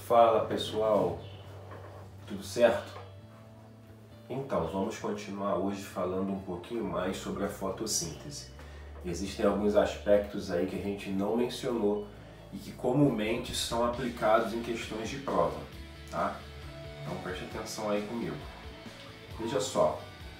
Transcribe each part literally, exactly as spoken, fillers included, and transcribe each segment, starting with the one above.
Fala pessoal, tudo certo? Então, vamos continuar hoje falando um pouquinho mais sobre a fotossíntese. Existem alguns aspectos aí que a gente não mencionou e que comumente são aplicados em questões de prova, tá? Então preste atenção aí comigo. Veja só,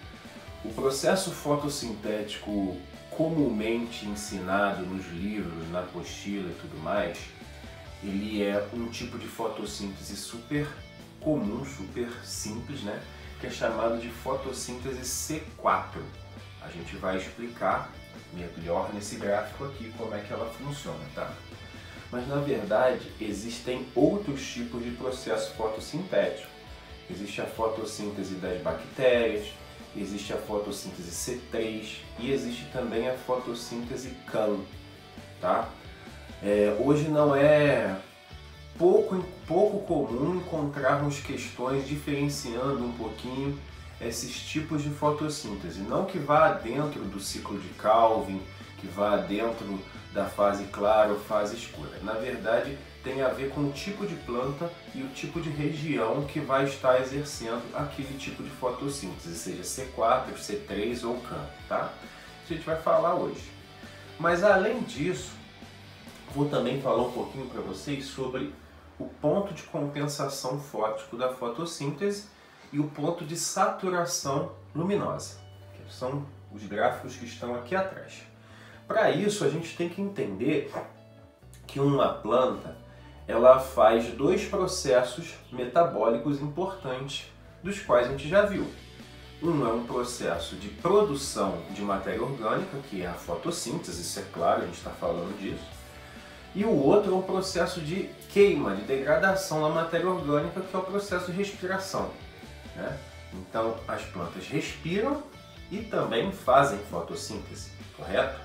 o processo fotossintético comumente ensinado nos livros, na apostila e tudo mais, ele é um tipo de fotossíntese super comum, super simples, né? Que é chamado de fotossíntese C quatro. A gente vai explicar melhor nesse gráfico aqui como é que ela funciona, tá? Mas na verdade existem outros tipos de processo fotossintético. Existe a fotossíntese das bactérias, existe a fotossíntese C três e existe também a fotossíntese C A N, tá? É, hoje não é pouco, pouco comum encontrarmos questões diferenciando um pouquinho esses tipos de fotossíntese. Não que vá dentro do ciclo de Calvin, que vá dentro da fase clara ou fase escura. Na verdade, tem a ver com o tipo de planta e o tipo de região que vai estar exercendo aquele tipo de fotossíntese, seja C quatro, C três ou C A N, tá? Isso a gente vai falar hoje. Mas além disso, vou também falar um pouquinho para vocês sobre o ponto de compensação fótico da fotossíntese e o ponto de saturação luminosa, que são os gráficos que estão aqui atrás. Para isso, a gente tem que entender que uma planta ela faz dois processos metabólicos importantes, dos quais a gente já viu. Um é um processo de produção de matéria orgânica, que é a fotossíntese, isso é claro, a gente está falando disso. E o outro é um processo de queima, de degradação da matéria orgânica, que é o processo de respiração, né? Então, as plantas respiram e também fazem fotossíntese, correto?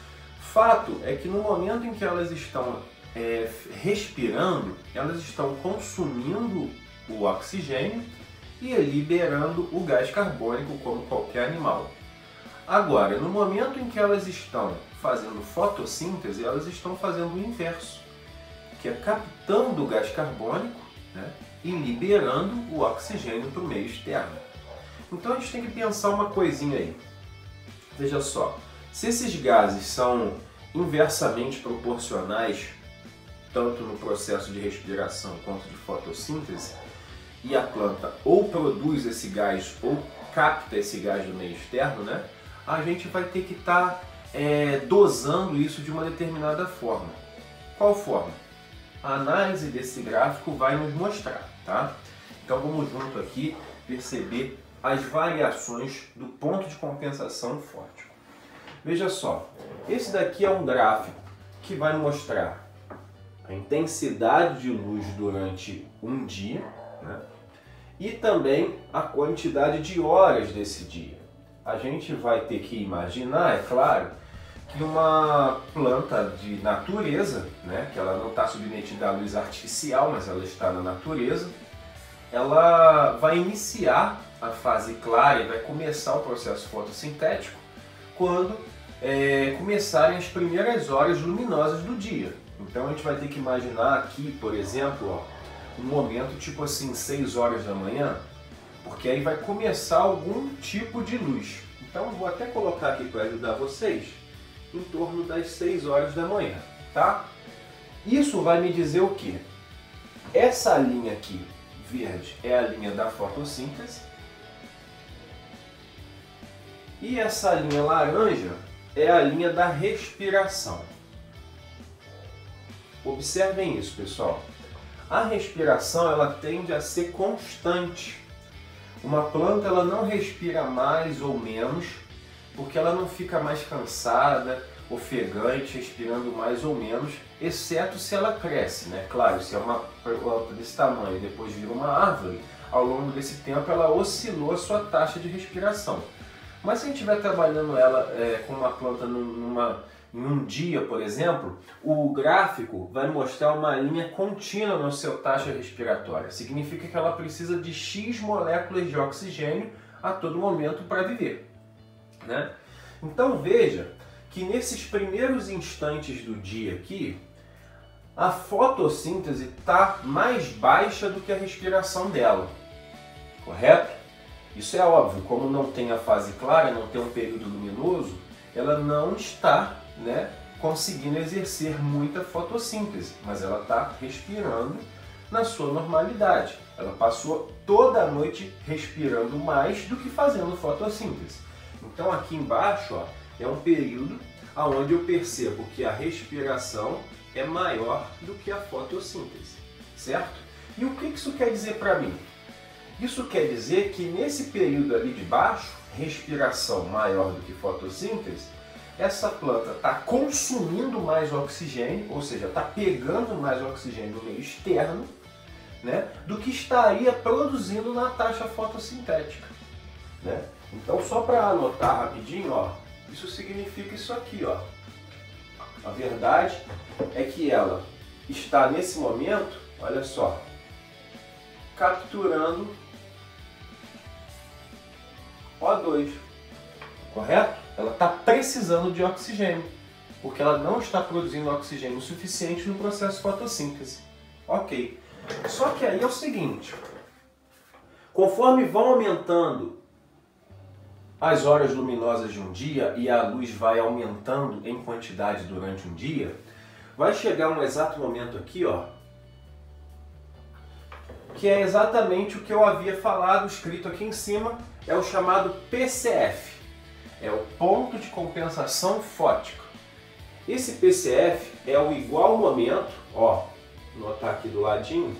Fato é que no momento em que elas estão é, respirando, elas estão consumindo o oxigênio e liberando o gás carbônico, como qualquer animal. Agora, no momento em que elas estão fazendo fotossíntese, elas estão fazendo o inverso, que é captando o gás carbônico, né, e liberando o oxigênio para o meio externo. Então a gente tem que pensar uma coisinha aí. Veja só, se esses gases são inversamente proporcionais, tanto no processo de respiração quanto de fotossíntese, e a planta ou produz esse gás ou capta esse gás do meio externo, né, a gente vai ter que estar tá, é, dosando isso de uma determinada forma. Qual forma? A análise desse gráfico vai nos mostrar, tá? Então vamos junto aqui perceber as variações do ponto de compensação fótico. Veja só, esse daqui é um gráfico que vai mostrar a intensidade de luz durante um dia, né? E também a quantidade de horas desse dia. A gente vai ter que imaginar, é claro, que uma planta de natureza, né, que ela não está submetida à luz artificial, mas ela está na natureza, ela vai iniciar a fase clara e vai começar o processo fotossintético quando é, começarem as primeiras horas luminosas do dia. Então a gente vai ter que imaginar aqui, por exemplo, ó, um momento tipo assim, seis horas da manhã, porque aí vai começar algum tipo de luz. Então vou até colocar aqui para ajudar vocês, em torno das seis horas da manhã, tá? Isso vai me dizer o quê? Essa linha aqui, verde, é a linha da fotossíntese, e essa linha laranja é a linha da respiração. Observem isso, pessoal. A respiração ela tende a ser constante. Uma planta ela não respira mais ou menos, porque ela não fica mais cansada, ofegante, respirando mais ou menos, exceto se ela cresce, né? Claro, se é uma planta desse tamanho e depois vira uma árvore, ao longo desse tempo ela oscilou a sua taxa de respiração. Mas se a gente estiver trabalhando ela é, com uma planta numa, em um dia, por exemplo, o gráfico vai mostrar uma linha contínua na sua taxa respiratória. Significa que ela precisa de X moléculas de oxigênio a todo momento para viver, né? Então veja que nesses primeiros instantes do dia aqui, a fotossíntese está mais baixa do que a respiração dela, correto? Isso é óbvio, como não tem a fase clara, não tem um período luminoso, ela não está, né, conseguindo exercer muita fotossíntese, mas ela está respirando na sua normalidade. Ela passou toda a noite respirando mais do que fazendo fotossíntese. Então aqui embaixo, ó, é um período onde eu percebo que a respiração é maior do que a fotossíntese, certo? E o que isso quer dizer para mim? Isso quer dizer que nesse período ali de baixo, respiração maior do que fotossíntese, essa planta está consumindo mais oxigênio, ou seja, está pegando mais oxigênio no meio externo, né, do que estaria produzindo na taxa fotossintética, né? Então, só para anotar rapidinho, ó, isso significa isso aqui, ó. A verdade é que ela está nesse momento, olha só, capturando O dois, correto? Ela está precisando de oxigênio, porque ela não está produzindo oxigênio suficiente no processo de fotossíntese. Ok. Só que aí é o seguinte, conforme vão aumentando as horas luminosas de um dia e a luz vai aumentando em quantidade durante um dia, vai chegar um exato momento aqui, ó, que é exatamente o que eu havia falado, escrito aqui em cima, é o chamado P C F, é o ponto de compensação fótico. Esse P C F é o igual momento, ó, vou notar aqui do ladinho,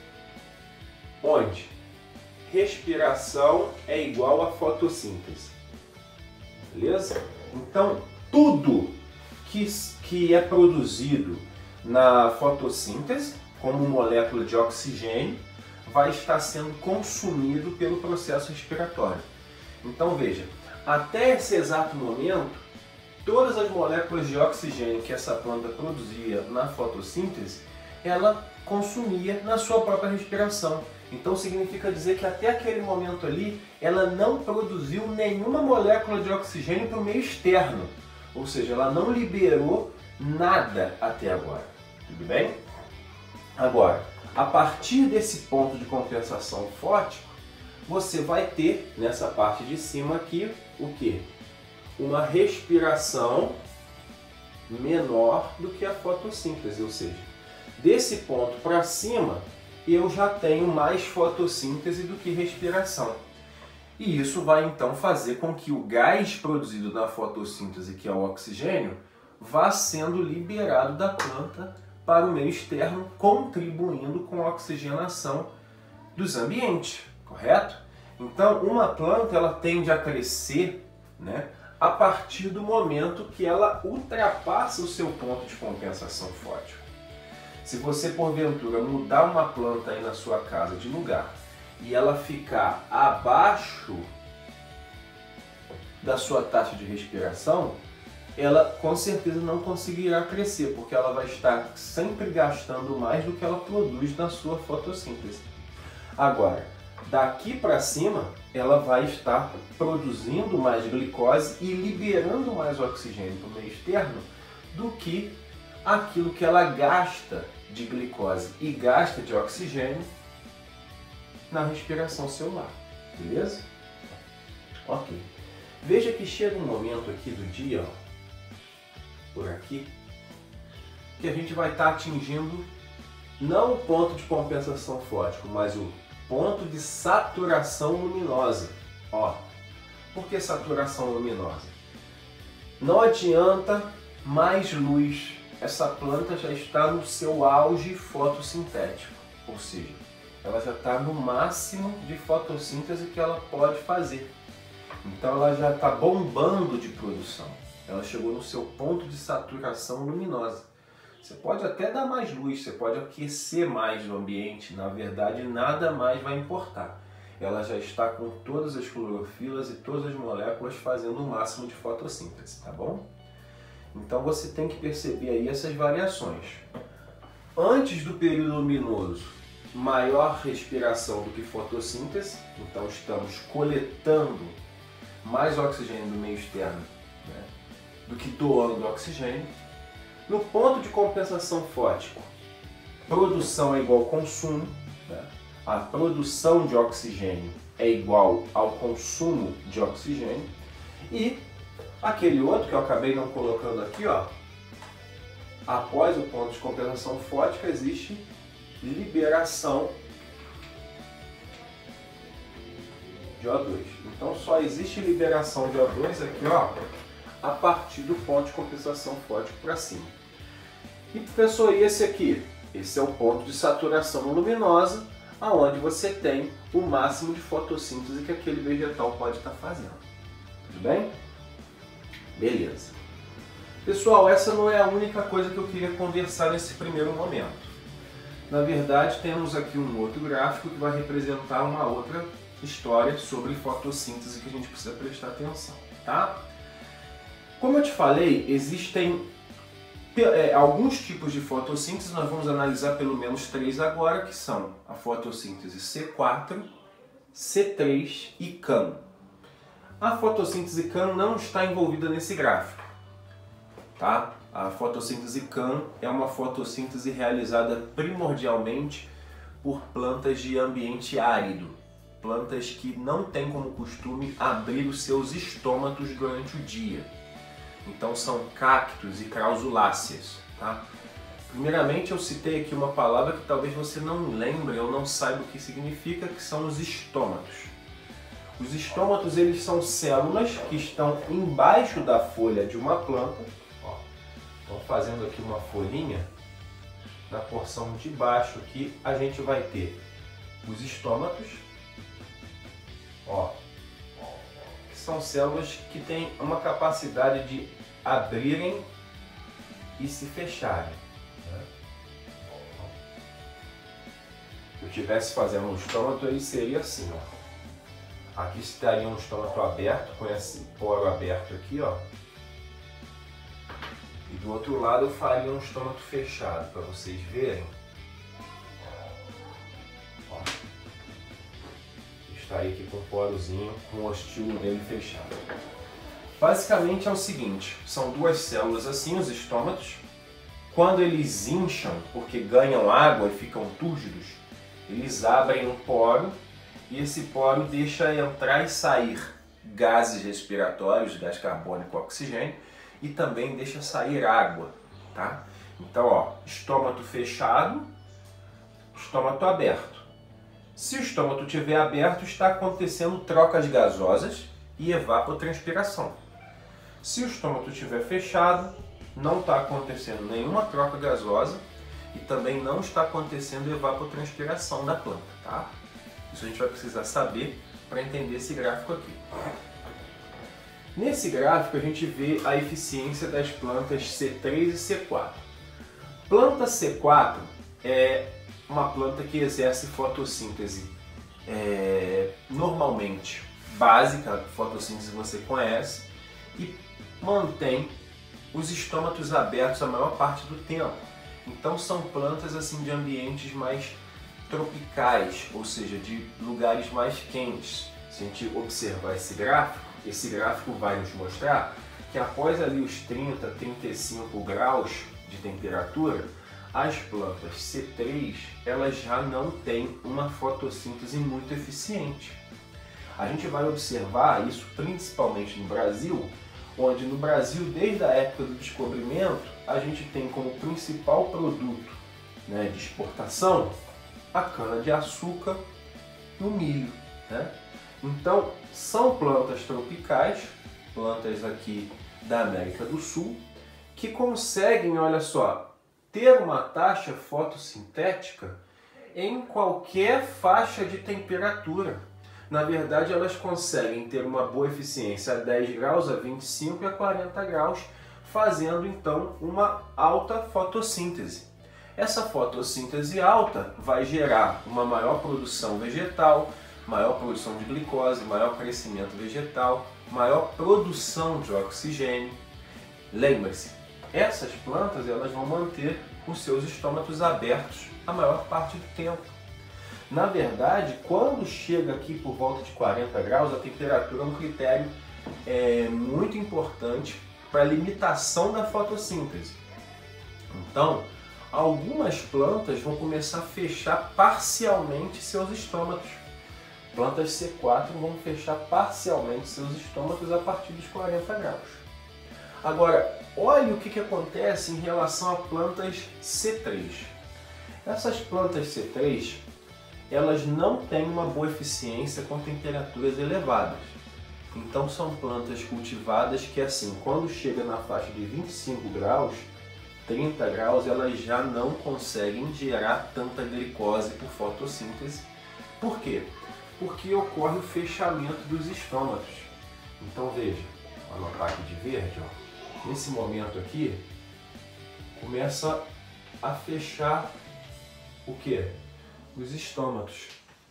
onde respiração é igual a fotossíntese. Beleza? Então, tudo que, que é produzido na fotossíntese, como molécula de oxigênio, vai estar sendo consumido pelo processo respiratório. Então, veja, até esse exato momento, todas as moléculas de oxigênio que essa planta produzia na fotossíntese, ela consumia na sua própria respiração. Então significa dizer que até aquele momento ali, ela não produziu nenhuma molécula de oxigênio para o meio externo. Ou seja, ela não liberou nada até agora. Tudo bem? Agora, a partir desse ponto de compensação fótico, você vai ter, nessa parte de cima aqui, o quê? Uma respiração menor do que a fotossíntese, ou seja, desse ponto para cima, eu já tenho mais fotossíntese do que respiração. E isso vai então fazer com que o gás produzido na fotossíntese, que é o oxigênio, vá sendo liberado da planta para o meio externo, contribuindo com a oxigenação dos ambientes, correto? Então, uma planta ela tende a crescer, né, a partir do momento que ela ultrapassa o seu ponto de compensação fótica. Se você, porventura, mudar uma planta aí na sua casa de lugar e ela ficar abaixo da sua taxa de respiração, ela com certeza não conseguirá crescer, porque ela vai estar sempre gastando mais do que ela produz na sua fotossíntese. Agora, daqui para cima, ela vai estar produzindo mais glicose e liberando mais oxigênio para o meio externo do que aquilo que ela gasta de glicose e gasta de oxigênio na respiração celular, beleza? Ok. Veja que chega um momento aqui do dia, ó, por aqui, que a gente vai estar atingindo não o ponto de compensação fótico, mas o ponto de saturação luminosa. Ó, por que saturação luminosa? Não adianta mais luz. Essa planta já está no seu auge fotossintético, ou seja, ela já está no máximo de fotossíntese que ela pode fazer. Então ela já está bombando de produção. Ela chegou no seu ponto de saturação luminosa. Você pode até dar mais luz, você pode aquecer mais o ambiente, na verdade nada mais vai importar. Ela já está com todas as clorofilas e todas as moléculas fazendo o máximo de fotossíntese, tá bom? Então você tem que perceber aí essas variações. Antes do período luminoso, maior respiração do que fotossíntese, então estamos coletando mais oxigênio do meio externo, né, do que doando oxigênio. No ponto de compensação fótico, produção é igual ao consumo, né? A produção de oxigênio é igual ao consumo de oxigênio, e aquele outro que eu acabei não colocando aqui, ó, após o ponto de compensação fótica existe liberação de O dois. Então só existe liberação de O dois aqui, ó, a partir do ponto de compensação fótico para cima. E professor, e esse aqui? Esse é o ponto de saturação luminosa, aonde você tem o máximo de fotossíntese que aquele vegetal pode estar fazendo. Tudo bem? Beleza. Pessoal, essa não é a única coisa que eu queria conversar nesse primeiro momento. Na verdade, temos aqui um outro gráfico que vai representar uma outra história sobre fotossíntese que a gente precisa prestar atenção, tá? Como eu te falei, existem é, alguns tipos de fotossíntese, nós vamos analisar pelo menos três agora, que são a fotossíntese C quatro, C três e CAM. A fotossíntese CAM não está envolvida nesse gráfico, tá? A fotossíntese CAM é uma fotossíntese realizada primordialmente por plantas de ambiente árido, plantas que não têm como costume abrir os seus estômatos durante o dia. Então são cactos e crausuláceas, tá? Primeiramente eu citei aqui uma palavra que talvez você não lembre ou não saiba o que significa, que são os estômatos. Os estômatos, eles são células que estão embaixo da folha de uma planta. Ó, estou fazendo aqui uma folhinha. Na porção de baixo aqui a gente vai ter os estômatos, ó, que são células que têm uma capacidade de abrirem e se fecharem. Né? Se eu estivesse fazendo um estômato, ele seria assim, ó. Aqui estaria um estômato aberto, com esse poro aberto aqui, ó. E do outro lado eu faria um estômato fechado, para vocês verem. Ó. Estaria aqui com um porozinho, com o ostíolo dele fechado. Basicamente é o seguinte, são duas células assim, os estômatos. Quando eles incham, porque ganham água e ficam túrgidos, eles abrem um poro, e esse poro deixa entrar e sair gases respiratórios, gás carbônico, oxigênio, e também deixa sair água, tá? Então, ó, estômato fechado, estômato aberto. Se o estômato estiver aberto, está acontecendo trocas gasosas e evapotranspiração. Se o estômato estiver fechado, não está acontecendo nenhuma troca gasosa e também não está acontecendo evapotranspiração da planta, tá? Isso a gente vai precisar saber para entender esse gráfico aqui. Nesse gráfico a gente vê a eficiência das plantas C três e C quatro. Planta C quatro é uma planta que exerce fotossíntese é, normalmente básica, a fotossíntese você conhece, e mantém os estômatos abertos a maior parte do tempo. Então são plantas assim de ambientes mais tropicais, ou seja, de lugares mais quentes. Se a gente observar esse gráfico, esse gráfico vai nos mostrar que após ali os trinta, trinta e cinco graus de temperatura, as plantas C três elas já não têm uma fotossíntese muito eficiente. A gente vai observar isso principalmente no Brasil, onde no Brasil, desde a época do descobrimento, a gente tem como principal produto, né, de exportação a cana-de-açúcar e o milho, né? Então, são plantas tropicais, plantas aqui da América do Sul, que conseguem, olha só, ter uma taxa fotossintética em qualquer faixa de temperatura. Na verdade, elas conseguem ter uma boa eficiência a dez graus, a vinte e cinco e a quarenta graus, fazendo então uma alta fotossíntese. Essa fotossíntese alta vai gerar uma maior produção vegetal, maior produção de glicose, maior crescimento vegetal, maior produção de oxigênio. Lembre-se, essas plantas elas vão manter os seus estômatos abertos a maior parte do tempo. Na verdade, quando chega aqui por volta de quarenta graus, a temperatura é um critério é, muito importante para a limitação da fotossíntese. Então, Algumas plantas vão começar a fechar parcialmente seus estômatos. Plantas C quatro vão fechar parcialmente seus estômatos a partir dos quarenta graus. Agora, olha o que, que acontece em relação a plantas C três. Essas plantas C três, elas não têm uma boa eficiência com temperaturas elevadas. Então são plantas cultivadas que, assim, quando chega na faixa de vinte e cinco graus, trinta graus, elas já não conseguem gerar tanta glicose por fotossíntese. Por quê? Porque ocorre o fechamento dos estômatos. Então veja, vou anotar aqui de verde, ó. Nesse momento aqui, começa a fechar o que? Os estômatos.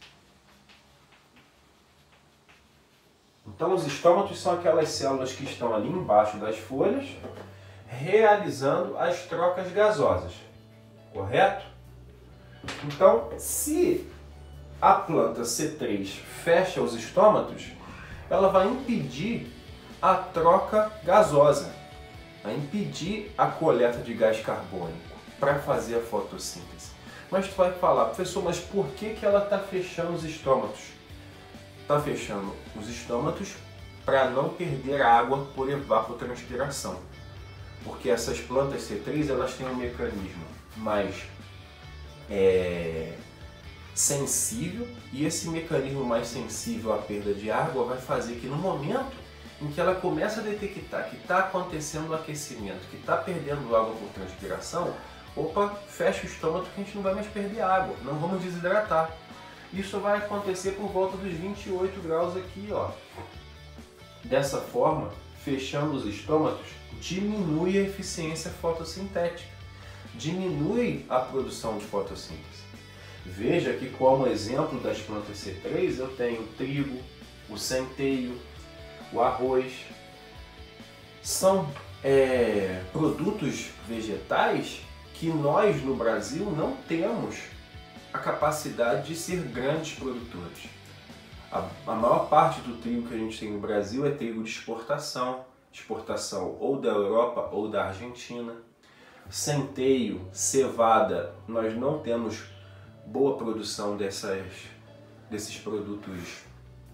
Então os estômatos são aquelas células que estão ali embaixo das folhas, realizando as trocas gasosas, correto? Então, se a planta C três fecha os estômatos, ela vai impedir a troca gasosa, vai impedir a coleta de gás carbônico para fazer a fotossíntese. Mas tu vai falar, professor, mas por que, que ela está fechando os estômatos? Está fechando os estômatos para não perder água por evapotranspiração. Porque essas plantas C três, elas têm um mecanismo mais é, sensível, e esse mecanismo mais sensível à perda de água vai fazer que no momento em que ela começa a detectar que está acontecendo o aquecimento, que está perdendo água por transpiração, opa, fecha o estômago que a gente não vai mais perder água, não vamos desidratar. Isso vai acontecer por volta dos vinte e oito graus aqui, ó. Dessa forma, fechando os estômatos, diminui a eficiência fotossintética, diminui a produção de fotossíntese. Veja que, como exemplo das plantas C três, eu tenho o trigo, o centeio, o arroz. São é, produtos vegetais que nós no Brasil não temos a capacidade de ser grandes produtores. A, a maior parte do trigo que a gente tem no Brasil é trigo de exportação, exportação ou da Europa ou da Argentina. Centeio, cevada, nós não temos boa produção dessas, desses produtos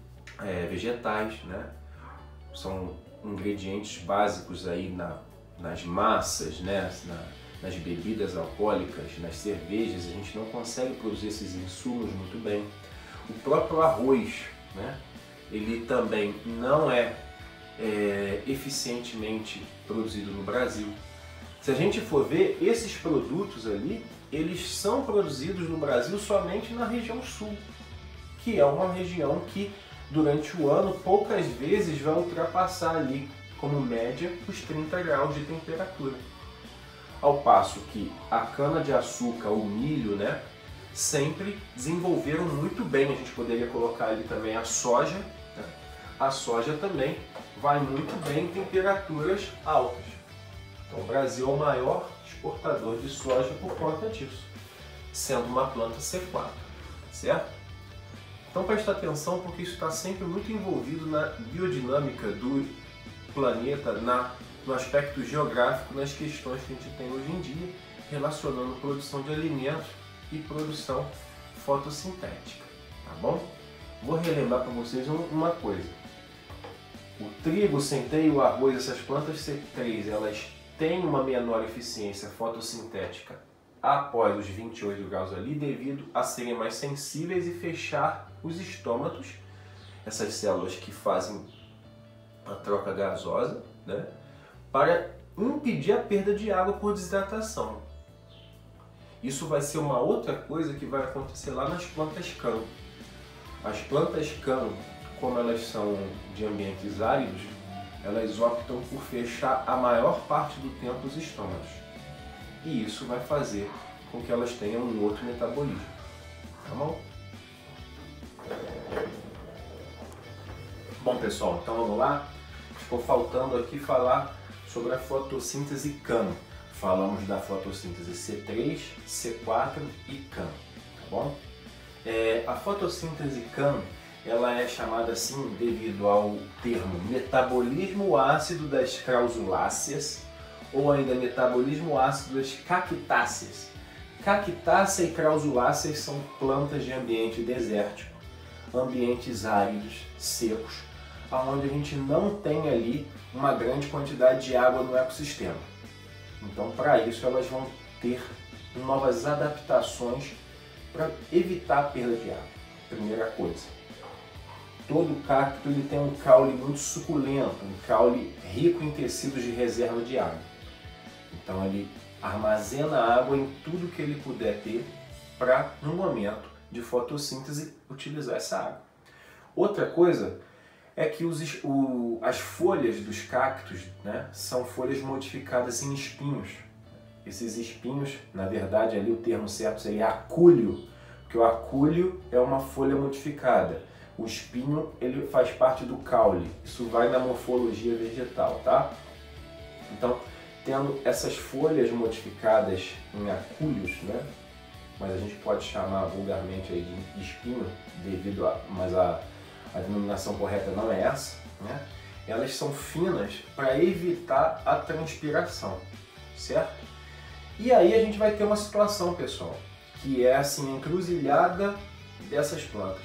é, vegetais, né? São ingredientes básicos aí na, nas massas, né? na, nas bebidas alcoólicas, nas cervejas, a gente não consegue produzir esses insumos muito bem. O próprio arroz, né? Ele também não é É, eficientemente produzido no Brasil. Se a gente for ver, esses produtos ali, eles são produzidos no Brasil somente na região sul, que é uma região que durante o ano poucas vezes vai ultrapassar ali como média os trinta graus de temperatura. Ao passo que a cana-de-açúcar, o milho, né, sempre desenvolveram muito bem. A gente poderia colocar ali também a soja, né? A soja também vai muito bem em temperaturas altas. Então o Brasil é o maior exportador de soja por conta disso, sendo uma planta C quatro, certo? Então presta atenção, porque isso está sempre muito envolvido na biodinâmica do planeta, na, no aspecto geográfico, nas questões que a gente tem hoje em dia, relacionando produção de alimentos e produção fotossintética, tá bom? Vou relembrar para vocês uma coisa. O trigo, o centeio, o arroz, essas plantas C três, elas têm uma menor eficiência fotossintética após os vinte e oito graus ali, devido a serem mais sensíveis e fechar os estômatos, essas células que fazem a troca gasosa, né, para impedir a perda de água por desidratação. Isso vai ser uma outra coisa que vai acontecer lá nas plantas cano. As plantas cano, como elas são de ambientes áridos, elas optam por fechar a maior parte do tempo os estômatos. E isso vai fazer com que elas tenham um outro metabolismo. Tá bom? Bom, pessoal, então vamos lá. Ficou faltando aqui falar sobre a fotossíntese cano. Falamos da fotossíntese C três, C quatro e cano, tá bom? É, a fotossíntese cano, ela é chamada assim devido ao termo metabolismo ácido das crausuláceas, ou ainda metabolismo ácido das cactáceas. Cactácea e Crasuláceas são plantas de ambiente desértico, ambientes áridos, secos, onde a gente não tem ali uma grande quantidade de água no ecossistema. Então, para isso, elas vão ter novas adaptações para evitar a perda de água. Primeira coisa, todo cacto ele tem um caule muito suculento, um caule rico em tecidos de reserva de água. Então ele armazena água em tudo que ele puder ter para, no momento de fotossíntese, utilizar essa água. Outra coisa é que os, o, as folhas dos cactos, né, são folhas modificadas em espinhos. Esses espinhos, na verdade, ali o termo certo seria acúleo, porque o acúleo é uma folha modificada. O espinho ele faz parte do caule. Isso vai na morfologia vegetal, tá? Então, tendo essas folhas modificadas em acúleos, né? Mas a gente pode chamar vulgarmente aí de espinho, devido a, mas a, a denominação correta não é essa, né? Elas são finas para evitar a transpiração, certo? E aí a gente vai ter uma situação, pessoal, que é assim, a encruzilhada dessas plantas.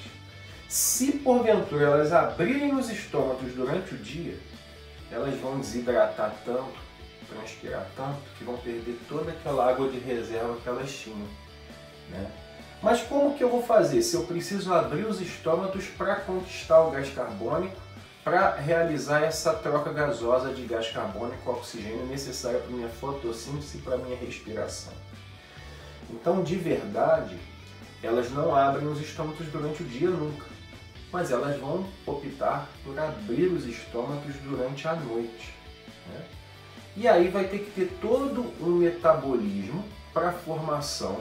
Se porventura elas abrirem os estômatos durante o dia, elas vão desidratar tanto, transpirar tanto, que vão perder toda aquela água de reserva que elas tinham, né? Mas como que eu vou fazer se eu preciso abrir os estômatos para conquistar o gás carbônico, para realizar essa troca gasosa de gás carbônico e oxigênio necessária para minha fotossíntese e para minha respiração? Então, de verdade, elas não abrem os estômatos durante o dia nunca, mas elas vão optar por abrir os estômatos durante a noite, né? E aí vai ter que ter todo um metabolismo para a formação,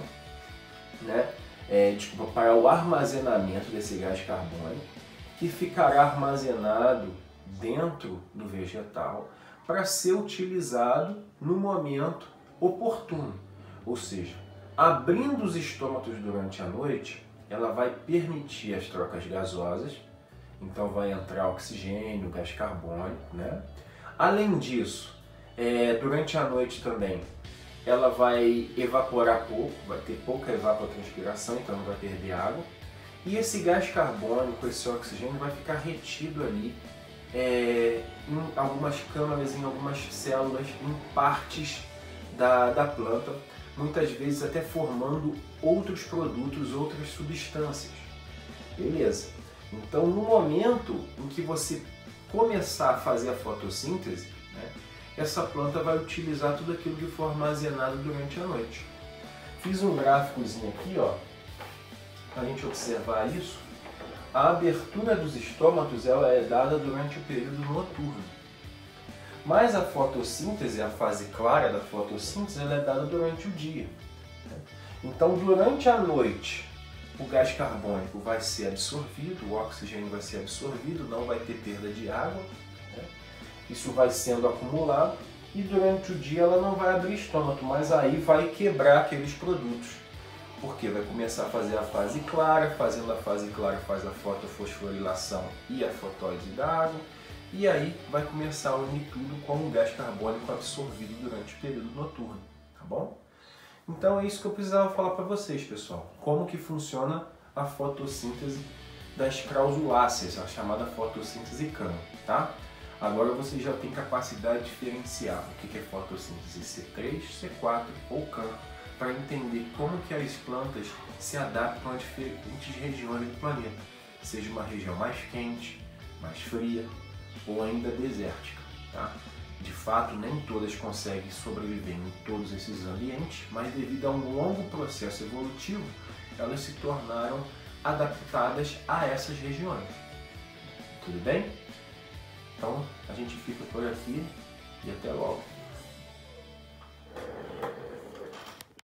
né, é, tipo, para o armazenamento desse gás carbônico, que ficará armazenado dentro do vegetal para ser utilizado no momento oportuno. Ou seja, abrindo os estômatos durante a noite, ela vai permitir as trocas gasosas, então vai entrar oxigênio, gás carbônico, né? Além disso, é, durante a noite também, ela vai evaporar pouco, vai ter pouca evapotranspiração, então não vai perder água. E esse gás carbônico, esse oxigênio, vai ficar retido ali é, em algumas câmaras, em algumas células, em partes da, da planta, muitas vezes até formando outros produtos, outras substâncias. Beleza? Então, no momento em que você começar a fazer a fotossíntese, né, essa planta vai utilizar tudo aquilo que for armazenado durante a noite. Fiz um gráficozinho aqui, ó, para a gente observar isso. A abertura dos estômatos ela é dada durante o período noturno, mas a fotossíntese, a fase clara da fotossíntese, ela é dada durante o dia. Então, durante a noite, o gás carbônico vai ser absorvido, o oxigênio vai ser absorvido, não vai ter perda de água, né? Isso vai sendo acumulado e durante o dia ela não vai abrir estômago, mas aí vai quebrar aqueles produtos. Porque vai começar a fazer a fase clara, fazendo a fase clara faz a fotofosforilação e a fotólise da água, e aí vai começar a unir tudo com o gás carbônico absorvido durante o período noturno, tá bom? Então é isso que eu precisava falar para vocês, pessoal. Como que funciona a fotossíntese das Crasuláceas, a chamada fotossíntese CAM, tá? Agora vocês já têm capacidade de diferenciar o que é fotossíntese C três, C quatro ou CAM, para entender como que as plantas se adaptam a diferentes regiões do planeta, seja uma região mais quente, mais fria ou ainda desértica, tá? De fato, nem todas conseguem sobreviver em todos esses ambientes, mas devido a um longo processo evolutivo, elas se tornaram adaptadas a essas regiões. Tudo bem? Então, a gente fica por aqui e até logo.